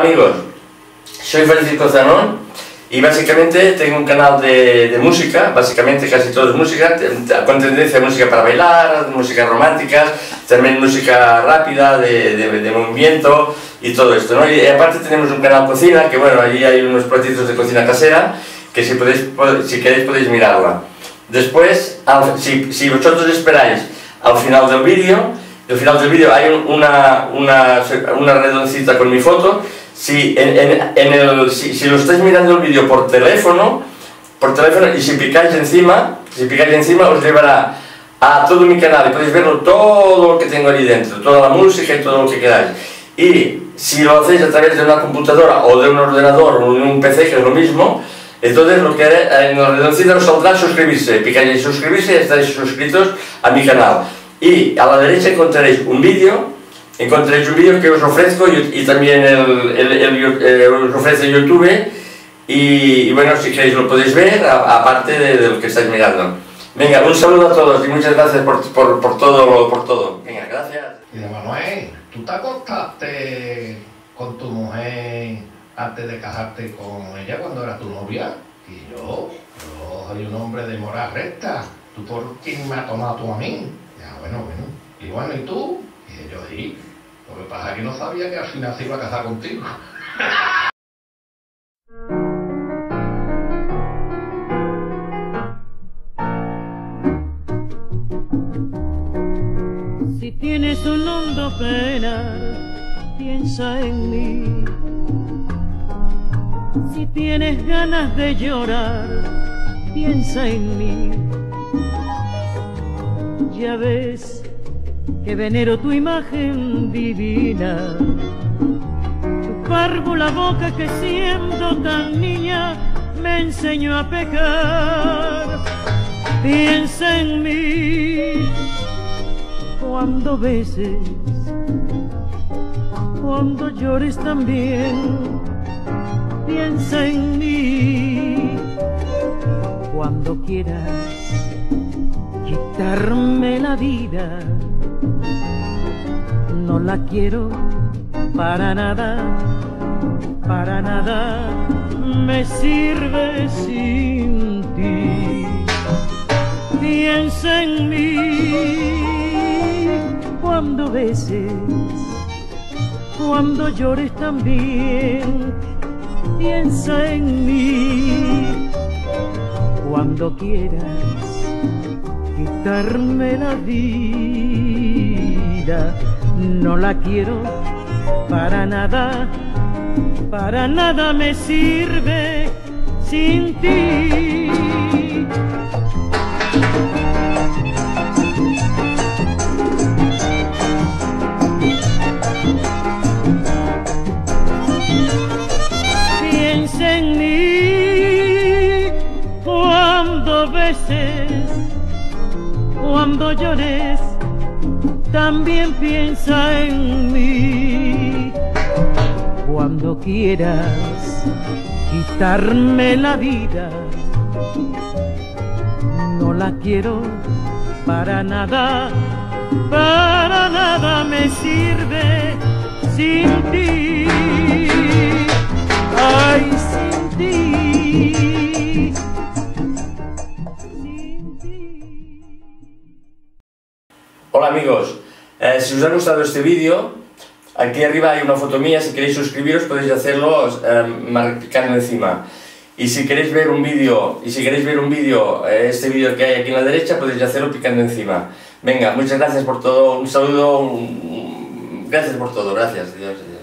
amigos, soy Francisco Zanón y básicamente tengo un canal de música, básicamente casi todo es música, con tendencia a música para bailar, música romántica, también música rápida, de movimiento y todo esto, ¿no? Y aparte tenemos un canal cocina, que bueno, allí hay unos platitos de cocina casera, que si queréis podéis mirarla. Después, si vosotros esperáis al final del vídeo hay una redoncita con mi foto. Si lo estáis mirando el vídeo por teléfono y si picáis encima os llevará a todo mi canal y podéis verlo todo lo que tengo ahí dentro, toda la música y todo lo que queráis. Y si lo hacéis a través de una computadora o de un ordenador o de un PC, que es lo mismo, entonces lo que haré, en la redoncita os saldrá suscribirse, picáis en suscribirse y estáis suscritos a mi canal. Y a la derecha encontraréis un vídeo que os ofrezco y también os ofrece YouTube y bueno, si queréis lo podéis ver aparte de lo que estáis mirando. Venga, un saludo a todos y muchas gracias por todo. Venga, gracias. Y de Manuel, ¿tú te acostaste con tu mujer antes de casarte con ella cuando era tu novia? Y yo soy un hombre de moral recta. ¿Tú por quién me has tomado tú a mí? Ya, bueno. Y bueno, ¿y tú? Y yo sí. Lo que pasa es que no sabía que al final se iba a casar contigo. Si tienes un hondo penar, piensa en mí. Si tienes ganas de llorar, piensa en mí. Ya ves que venero tu imagen divina, tu párvula boca que siendo tan niña me enseñó a pecar. Piensa en mí cuando beses, cuando llores también. Piensa en mí cuando quieras quitarme la vida. No la quiero para nada me sirve sin ti. Piensa en mí cuando beses, cuando llores también. Piensa en mí cuando quieras quitarme la vida. No la quiero para nada me sirve sin ti. Piensa en mí cuando beses, cuando llores, también piensa en mí. Cuando quieras quitarme la vida, no la quiero para nada me sirve sin ti. Ay, sin ti. Hola amigos, si os ha gustado este vídeo, aquí arriba hay una foto mía. Si queréis suscribiros podéis hacerlo picando encima. Y si queréis ver un vídeo, este vídeo que hay aquí en la derecha, podéis hacerlo picando encima. Venga, muchas gracias por todo, un saludo, gracias por todo, gracias, Dios.